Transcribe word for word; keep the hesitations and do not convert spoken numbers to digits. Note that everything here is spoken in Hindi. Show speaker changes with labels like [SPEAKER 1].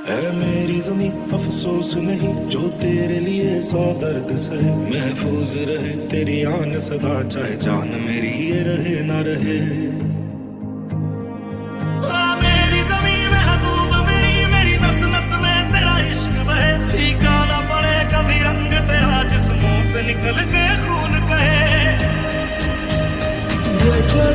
[SPEAKER 1] है मेरी ज़मीं अफसोस नहीं जो तेरे लिए सौ दर्द सहे, महफूज रहे तेरी आन सदा चाहे जान मेरी ये रहे ना रहे। हाँ मेरी ज़मीं महबूब मेरी, मेरी नस नस में तेरा इश्क बहे, फीका ना पड़े कभी रंग तेरा जिस्मों से निकल के खून कहे।